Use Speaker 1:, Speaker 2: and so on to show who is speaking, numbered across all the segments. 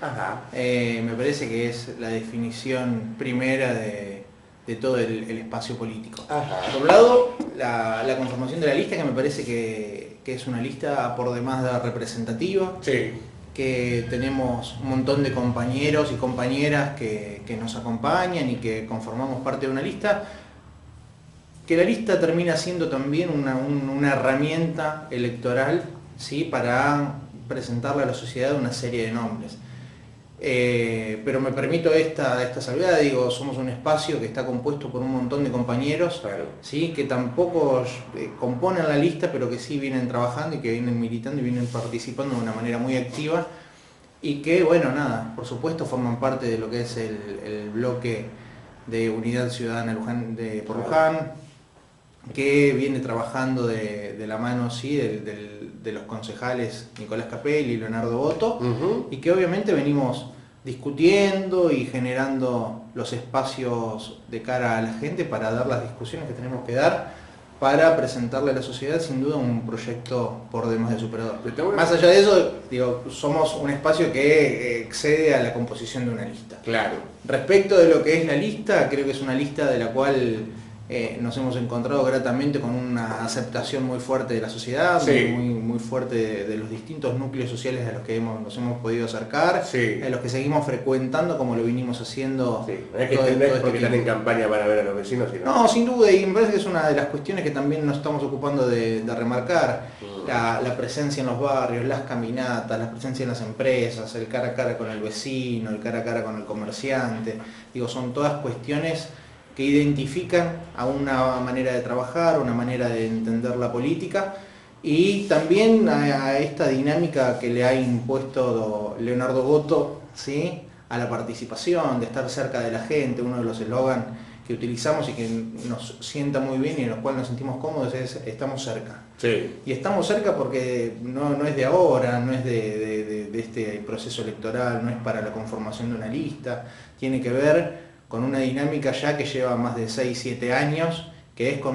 Speaker 1: Ajá.
Speaker 2: Me parece que es la definición primera de todo el espacio político.
Speaker 1: Ajá.
Speaker 2: Por un lado, la conformación de la lista, que me parece que es una lista por demás representativa.
Speaker 1: Sí.
Speaker 2: Que tenemos un montón de compañeros y compañeras que nos acompañan y que conformamos parte de una lista, que la lista termina siendo también una herramienta electoral, ¿sí?, para presentarle a la sociedad una serie de nombres. Pero me permito esta salvedad, digo, somos un espacio que está compuesto por un montón de compañeros,
Speaker 1: Claro.
Speaker 2: ¿sí?, que tampoco componen la lista, pero que sí vienen trabajando y que vienen militando y vienen participando de una manera muy activa, y que, bueno, nada, por supuesto forman parte de lo que es el bloque de Unidad Ciudadana por Luján, que viene trabajando de la mano, sí, de los concejales Nicolás Capelli y Leonardo Boto, y que obviamente venimos discutiendo y generando los espacios de cara a la gente para dar las discusiones que tenemos que dar para presentarle a la sociedad, sin duda, un proyecto por demás de superador. Más allá de eso, digo, somos un espacio que excede a la composición de una lista.
Speaker 1: Claro.
Speaker 2: Respecto de lo que es la lista, creo que es una lista de la cual nos hemos encontrado gratamente con una aceptación muy fuerte de la sociedad,
Speaker 1: sí,
Speaker 2: muy fuerte de los distintos núcleos sociales a los que nos hemos podido acercar,
Speaker 1: sí,
Speaker 2: a los que seguimos frecuentando como lo vinimos haciendo.
Speaker 1: Sí. No es que entendés porque están en campaña para ver a los vecinos, sino...
Speaker 2: No, sin duda, y me parece que es una de las cuestiones que también nos estamos ocupando de remarcar, la presencia en los barrios, las caminatas, la presencia en las empresas, el cara a cara con el vecino, el cara a cara con el comerciante. Digo, son todas cuestiones que identifican a una manera de trabajar, una manera de entender la política, y también a esta dinámica que le ha impuesto Leonardo Boto, ¿sí?, a la participación, de estar cerca de la gente. Uno de los eslogans que utilizamos y que nos sienta muy bien y en los cuales nos sentimos cómodos es estamos cerca.
Speaker 1: Sí.
Speaker 2: Y estamos cerca porque no es de ahora, no es de este proceso electoral, no es para la conformación de una lista, tiene que ver con una dinámica ya que lleva más de 6-7 años, que es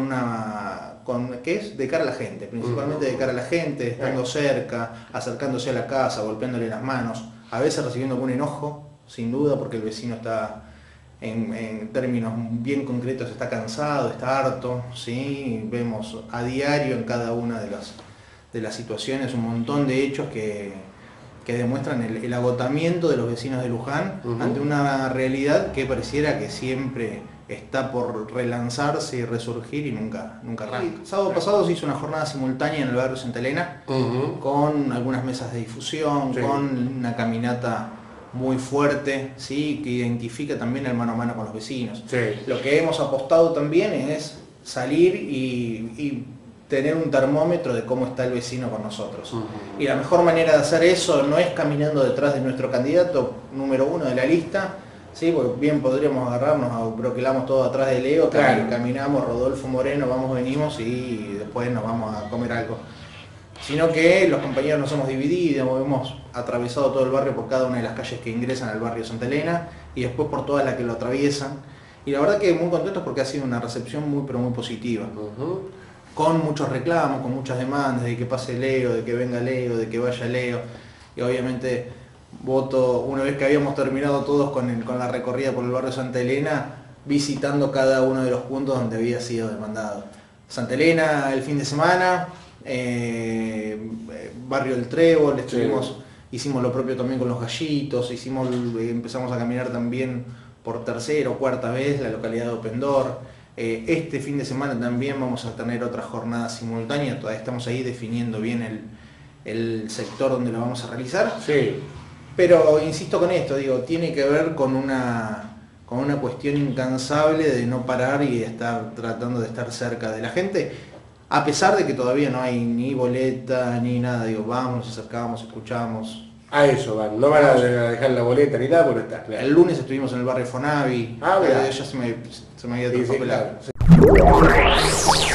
Speaker 2: que es de cara a la gente, principalmente de cara a la gente, estando cerca, acercándose a la casa, golpeándole las manos, a veces recibiendo algún enojo, sin duda, porque el vecino está, en términos bien concretos, está cansado, está harto, ¿sí? Vemos a diario en cada una de las situaciones un montón de hechos que demuestran el agotamiento de los vecinos de Luján ante una realidad que pareciera que siempre está por relanzarse y resurgir y nunca arranca. El sábado pasado se hizo una jornada simultánea en el barrio Santa Elena, con algunas mesas de difusión, con una caminata muy fuerte, ¿sí?, que identifica también el mano a mano con los vecinos.
Speaker 1: Sí.
Speaker 2: Lo que hemos apostado también es salir y tener un termómetro de cómo está el vecino con nosotros. Y la mejor manera de hacer eso no es caminando detrás de nuestro candidato número 1 de la lista, ¿sí?, porque bien podríamos agarrarnos, broquelamos todo atrás de Leo, claro, caminamos, Rodolfo Moreno, vamos, venimos y después nos vamos a comer algo. Sino que los compañeros nos hemos dividido, hemos atravesado todo el barrio por cada una de las calles que ingresan al barrio Santa Elena y después por todas las que lo atraviesan. Y la verdad que muy contentos porque ha sido una recepción muy pero muy positiva. Con muchos reclamos, con muchas demandas de que pase Leo, de que venga Leo, de que vaya Leo. Y obviamente Boto, una vez que habíamos terminado todos con la recorrida por el barrio Santa Elena, visitando cada uno de los puntos donde había sido demandado. Santa Elena el fin de semana, barrio El Trébol, hicimos lo propio también con los Gallitos, empezamos a caminar también por tercera o cuarta vez la localidad de Opendor. Este fin de semana también vamos a tener otra jornada simultánea, todavía estamos ahí definiendo bien el sector donde lo vamos a realizar.
Speaker 1: Sí.
Speaker 2: Pero insisto con esto, digo, tiene que ver con una cuestión incansable de no parar y de estar tratando de estar cerca de la gente, a pesar de que todavía no hay ni boleta ni nada. Digo, vamos, nos acercamos, escuchamos.
Speaker 1: A eso van, no van a dejar la boleta ni nada, porque está claro.
Speaker 2: El lunes estuvimos en el barrio Fonavi, ya se me había despapelado.
Speaker 1: Sí, claro.